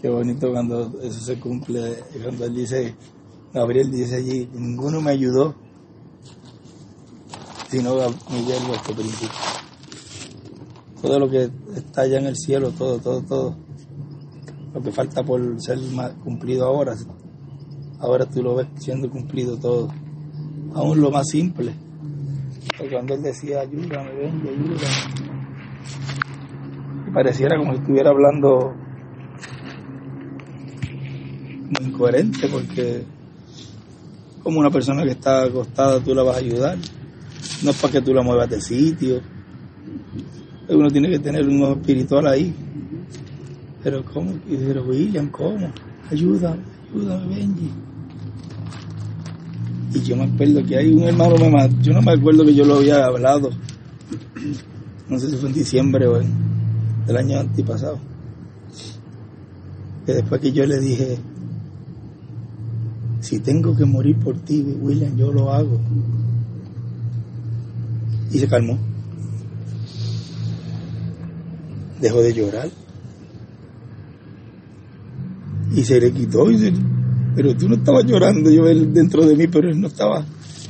Qué bonito cuando eso se cumple, cuando él dice, Gabriel dice allí, ninguno me ayudó, sino Miguel, vuestro príncipe. Todo lo que está allá en el cielo, todo, lo que falta por ser cumplido ahora tú lo ves siendo cumplido todo, aún lo más simple. Porque cuando él decía, ayúdame, ven y ayúdame, y pareciera como si estuviera hablando como incoherente, porque como una persona que está acostada tú la vas a ayudar, no es para que tú la muevas de sitio, uno tiene que tener un ojo espiritual ahí. Pero ¿cómo? Y dice, William, ¿cómo? Ayúdame, Benji. Y yo me acuerdo que hay un hermano, yo no me acuerdo que yo lo había hablado, no sé si fue en diciembre o del año antepasado, que después que yo le dije, si tengo que morir por ti, William, yo lo hago. Y se calmó. Dejó de llorar. Y se le quitó. Pero tú no estabas llorando, yo él dentro de mí, pero él no estaba.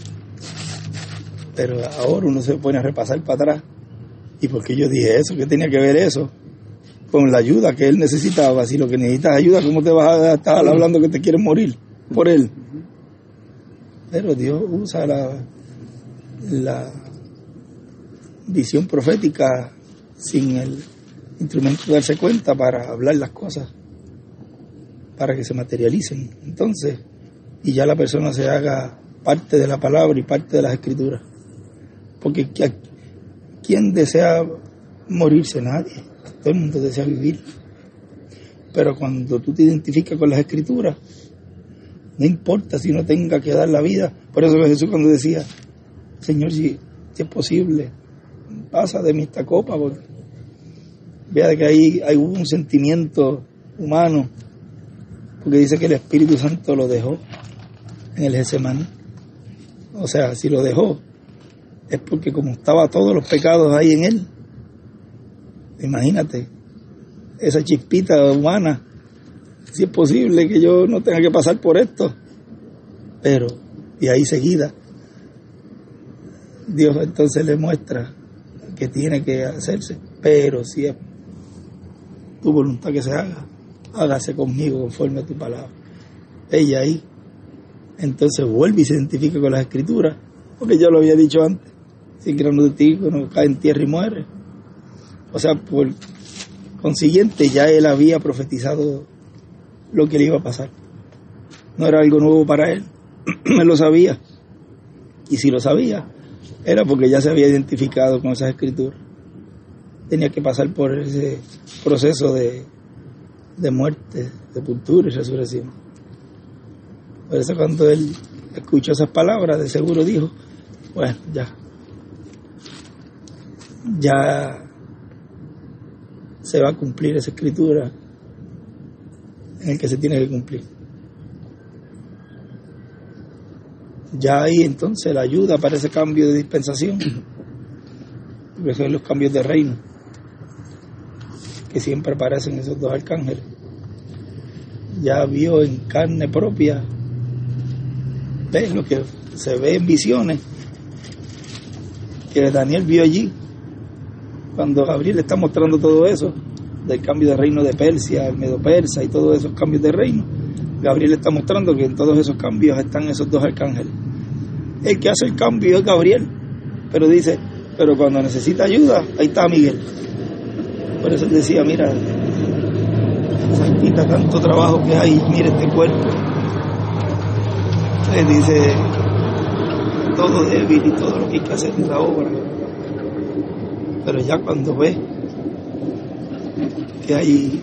Pero ahora uno se pone a repasar para atrás. ¿Y por qué yo dije eso? ¿Qué tenía que ver eso? Con la ayuda que él necesitaba. Si lo que necesitas ayuda, ¿cómo te vas a estar hablando que te quieres morir por él? Pero Dios usa la visión profética sin el instrumento de darse cuenta para hablar las cosas, para que se materialicen. Entonces, y ya la persona se haga parte de la palabra y parte de las escrituras. Porque ¿quién desea morirse? Nadie. Todo el mundo desea vivir. Pero cuando tú te identificas con las escrituras, no importa si no tenga que dar la vida. Por eso que Jesús cuando decía, Señor, si es posible, pasa de mí esta copa, porque vea que ahí hay un sentimiento humano, porque dice que el Espíritu Santo lo dejó en el Getsemaní. O sea, si lo dejó, es porque como estaba todos los pecados ahí en él, imagínate, esa chispita humana, si es posible que yo no tenga que pasar por esto. Pero, y ahí seguida, Dios entonces le muestra que tiene que hacerse, pero si es tu voluntad que se haga, hágase conmigo conforme a tu palabra. Ella ahí, entonces vuelve y se identifica con las escrituras, porque yo lo había dicho antes, sin grano de trigo no cae en tierra y muere. O sea, por consiguiente ya él había profetizado lo que le iba a pasar. No era algo nuevo para él, él lo sabía. Y si lo sabía, era porque ya se había identificado con esas escrituras. Tenía que pasar por ese proceso de muerte, sepultura y resurrección. Por eso cuando él escuchó esas palabras, de seguro dijo, bueno, ya se va a cumplir esa escritura en el que se tiene que cumplir. Ya ahí entonces la ayuda para ese cambio de dispensación, porque son los cambios de reino que siempre aparecen esos dos arcángeles. Ya vio en carne propia, ves lo que se ve en visiones que Daniel vio allí cuando Gabriel le está mostrando todo eso del cambio de reino de Persia, el Medo Persa y todos esos cambios de reino. Gabriel le está mostrando que en todos esos cambios están esos dos arcángeles. El que hace el cambio es Gabriel, pero dice, pero cuando necesita ayuda, ahí está Miguel. Por eso él decía, mira, se quita tanto trabajo que hay, mira este cuerpo. Él dice, todo débil y todo lo que hay que hacer en la obra. Pero ya cuando ve que hay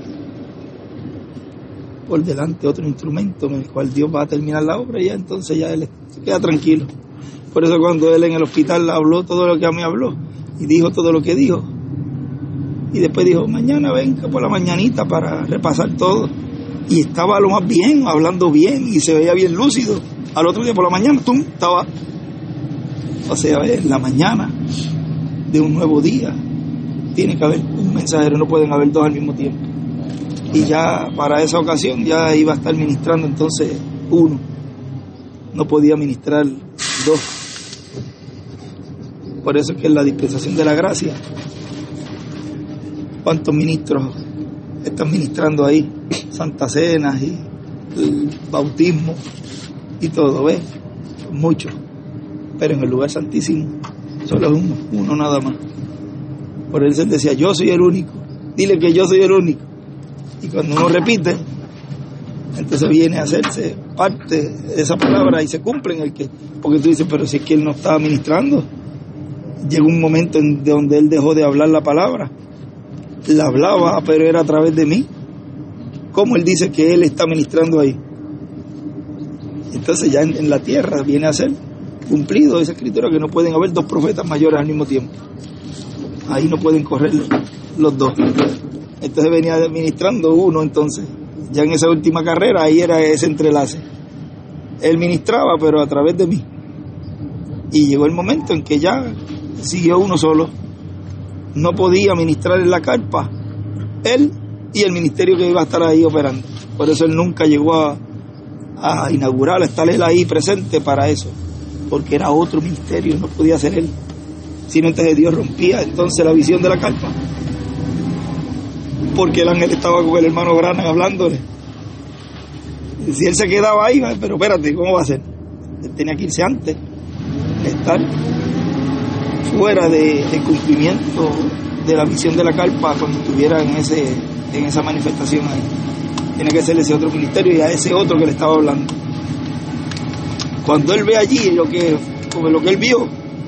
por delante otro instrumento en el cual Dios va a terminar la obra, ya entonces ya él se queda tranquilo. Por eso cuando él en el hospital habló todo lo que a mí habló y dijo todo lo que dijo, y después dijo, mañana venga por la mañanita para repasar todo, y estaba lo más bien, hablando bien y se veía bien lúcido. Al otro día por la mañana estaba, o sea, en la mañana de un nuevo día tiene que haber un mensajero, no pueden haber dos al mismo tiempo. Y ya para esa ocasión ya iba a estar ministrando entonces uno, no podía ministrar dos. Por eso es que en la dispensación de la gracia, ¿cuántos ministros están ministrando ahí? Santas Cenas y el bautismo y todo, ¿ves? Muchos. Pero en el lugar santísimo solo es uno nada más. Por eso él decía, yo soy el único, dile que yo soy el único. Y cuando uno repite, entonces viene a hacerse parte de esa palabra y se cumple en el que, porque tú dices, pero si es que él no estaba ministrando, llegó un momento en donde él dejó de hablar la palabra, la hablaba, pero era a través de mí. ¿Cómo él dice que él está ministrando ahí? Entonces ya en la tierra viene a ser cumplido esa escritura, que no pueden haber dos profetas mayores al mismo tiempo. Ahí no pueden correr los dos. Entonces venía ministrando uno, entonces ya en esa última carrera ahí era ese entrelace. Él ministraba, pero a través de mí. Y llegó el momento en que ya siguió uno solo. No podía ministrar en la carpa él y el ministerio que iba a estar ahí operando. Por eso él nunca llegó a inaugurar, a estar él ahí presente para eso, porque era otro ministerio, no podía ser él. Sino entonces Dios rompía entonces la visión de la carpa, porque el ángel estaba con el hermano Branham hablándole. Si él se quedaba ahí, pero espérate, ¿cómo va a ser? Él tenía que irse antes, estar fuera de cumplimiento de la visión de la carpa cuando estuviera en esa manifestación ahí. Tiene que ser ese otro ministerio y a ese otro que le estaba hablando. Cuando él ve allí lo que él vio,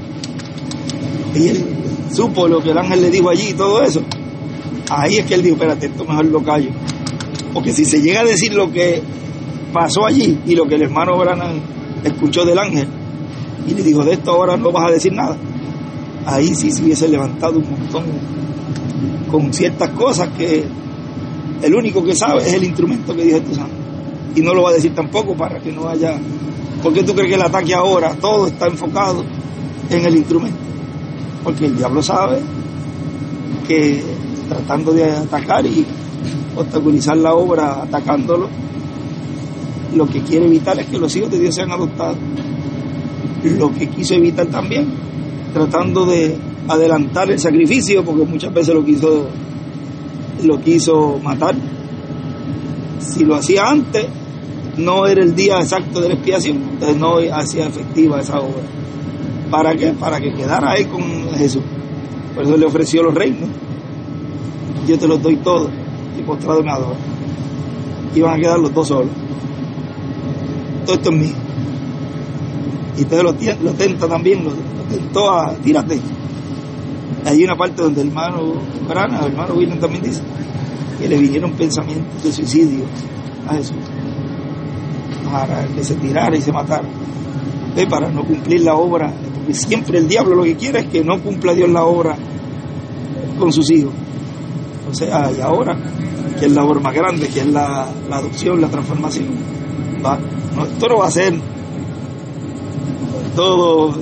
y él supo lo que el ángel le dijo allí y todo eso, ahí es que él dijo, espérate, esto mejor lo callo. Porque si se llega a decir lo que pasó allí y lo que el hermano Branham escuchó del ángel, y le dijo, de esto ahora no vas a decir nada, ahí sí se hubiese levantado un montón con ciertas cosas que el único que sabe es el instrumento que dijo tu santo. Y no lo va a decir tampoco para que no haya... ¿Por qué tú crees que el ataque ahora todo está enfocado en el instrumento? Porque el diablo sabe que tratando de atacar y obstaculizar la obra, atacándolo, lo que quiere evitar es que los hijos de Dios sean adoptados. Lo que quiso evitar también, tratando de adelantar el sacrificio, porque muchas veces lo quiso matar. Si lo hacía antes, no era el día exacto de la expiación, entonces no hacía efectiva esa obra. ¿Para qué? Para que quedara ahí con Jesús. Por eso le ofreció los reinos. Yo te los doy todos, y postrado me adoro. Iban a quedar los dos solos. Todo esto es mío. Y entonces lo tenta también, lo tentó a tírate. Hay una parte donde el hermano Branham, el hermano William también dice que le vinieron pensamientos de suicidio a Jesús para que se tirara y se matara, para no cumplir la obra, porque siempre el diablo lo que quiere es que no cumpla Dios la obra con sus hijos. O sea, y ahora, que es la obra más grande, que es la adopción, la transformación, esto no va a ser todo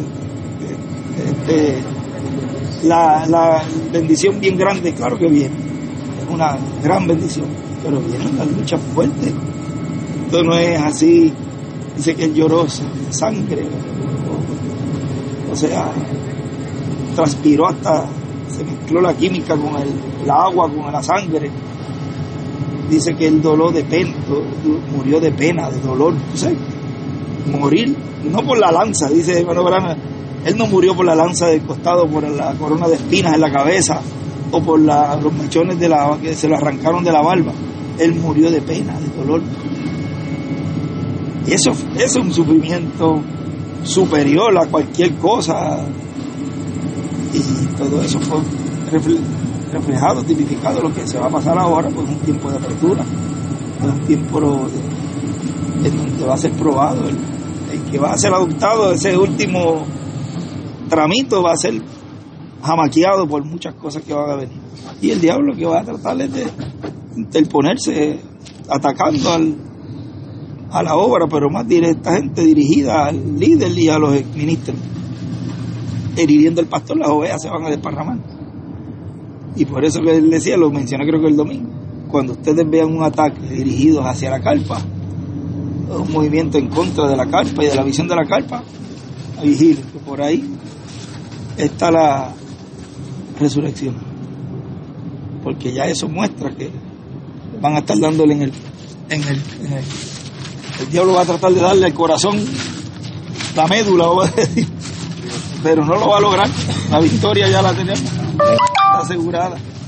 la bendición bien grande, claro que viene, es una gran bendición, pero vienen las luchas fuertes. Esto no es así, dice que él lloró sangre, o sea, transpiró hasta, se mezcló la química con el agua, con la sangre. Dice que él doló de pena, murió de pena, de dolor, ¿tú sabes? Morir, no por la lanza, dice hermano Branham, él no murió por la lanza del costado, por la corona de espinas en la cabeza, o por los mechones que se lo arrancaron de la barba. Él murió de pena, de dolor. Y eso es un sufrimiento superior a cualquier cosa. Y todo eso fue reflejado, tipificado. Lo que se va a pasar ahora, pues un tiempo de apertura, un tiempo en donde va a ser probado. El que va a ser adoptado, ese último tramito, va a ser jamaqueado por muchas cosas que van a venir. Y el diablo que va a tratar es de interponerse, atacando a la obra, pero más directamente dirigida al líder y a los ministros. Hiriendo al pastor, las ovejas se van a desparramar. Y por eso que él decía, lo mencioné creo que el domingo, cuando ustedes vean un ataque dirigido hacia la carpa, un movimiento en contra de la carpa y de la visión de la carpa, vigilen, que por ahí está la resurrección, porque ya eso muestra que van a estar dándole en el diablo va a tratar de darle al corazón la médula, va a decir, pero no lo va a lograr. La victoria ya la tenemos, está asegurada.